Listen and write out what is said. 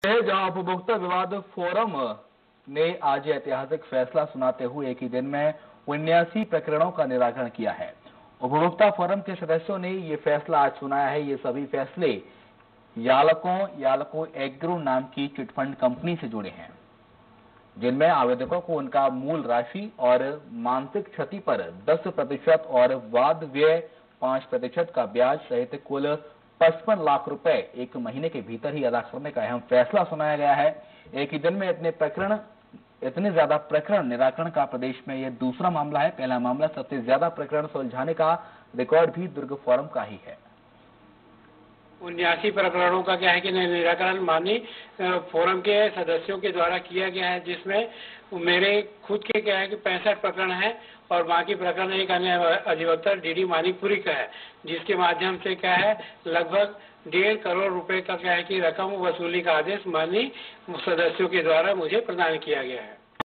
जहां उपभोक्ता विवाद फोरम ने आज ऐतिहासिक फैसला सुनाते हुए एक ही दिन में 79 प्रकरणों का निराकरण किया है। उपभोक्ता फोरम के सदस्यों ने ये फैसला आज सुनाया है। ये सभी फैसले यालको एग्रो नाम की चिटफंड कंपनी से जुड़े हैं, जिनमें आवेदकों को उनका मूल राशि और मानसिक क्षति पर 10% और वाद व्यय 5% का ब्याज सहित कुल 55 लाख रुपए एक महीने के भीतर ही अदा करने का अहम फैसला सुनाया गया है। एक ही दिन में इतने ज्यादा प्रकरण निराकरण का प्रदेश में यह दूसरा मामला है। पहला मामला सबसे ज्यादा प्रकरण सुलझाने का रिकॉर्ड भी दुर्ग फोरम का ही है। 79 प्रकरणों का क्या है कि निराकरण माननीय फोरम के सदस्यों के द्वारा किया गया है, जिसमें मेरे खुद के क्या है कि 65 प्रकरण है और बाकी प्रकरण एक अन्य अधिवक्ता डीडी मानिकपुरी का है, जिसके माध्यम से क्या है लगभग 1.5 करोड़ रुपए का क्या है कि रकम वसूली का आदेश माननीय सदस्यों के द्वारा मुझे प्रदान किया गया है।